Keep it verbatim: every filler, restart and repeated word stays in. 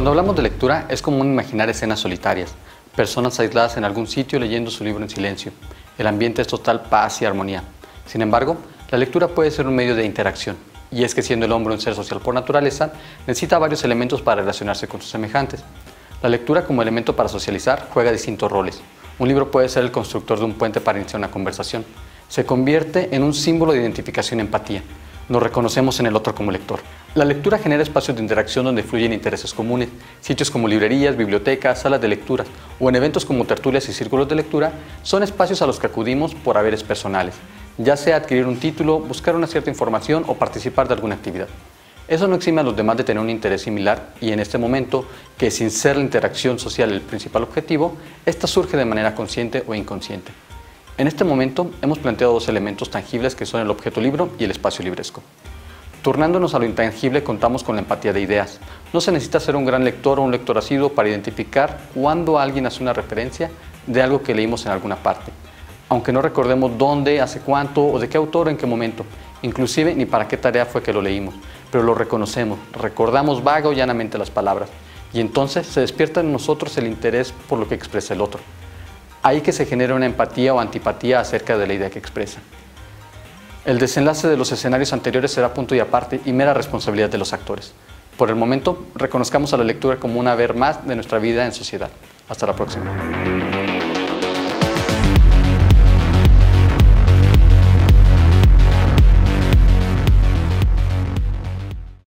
Cuando hablamos de lectura, es común imaginar escenas solitarias, personas aisladas en algún sitio leyendo su libro en silencio. El ambiente es total paz y armonía. Sin embargo, la lectura puede ser un medio de interacción, y es que siendo el hombre un ser social por naturaleza, necesita varios elementos para relacionarse con sus semejantes. La lectura como elemento para socializar juega distintos roles. Un libro puede ser el constructor de un puente para iniciar una conversación. Se convierte en un símbolo de identificación y empatía. Nos reconocemos en el otro como lector. La lectura genera espacios de interacción donde fluyen intereses comunes. Sitios como librerías, bibliotecas, salas de lectura o en eventos como tertulias y círculos de lectura son espacios a los que acudimos por haberes personales, ya sea adquirir un título, buscar una cierta información o participar de alguna actividad. Eso no exime a los demás de tener un interés similar y en este momento, que sin ser la interacción social el principal objetivo, esta surge de manera consciente o inconsciente. En este momento hemos planteado dos elementos tangibles que son el objeto libro y el espacio libresco. Turnándonos a lo intangible, contamos con la empatía de ideas. No se necesita ser un gran lector o un lector asiduo para identificar cuando alguien hace una referencia de algo que leímos en alguna parte, aunque no recordemos dónde, hace cuánto o de qué autor o en qué momento, inclusive ni para qué tarea fue que lo leímos, pero lo reconocemos, recordamos vaga o llanamente las palabras, y entonces se despierta en nosotros el interés por lo que expresa el otro. Ahí que se genera una empatía o antipatía acerca de la idea que expresa. El desenlace de los escenarios anteriores será punto y aparte y mera responsabilidad de los actores. Por el momento, reconozcamos a la lectura como un haber más de nuestra vida en sociedad. Hasta la próxima.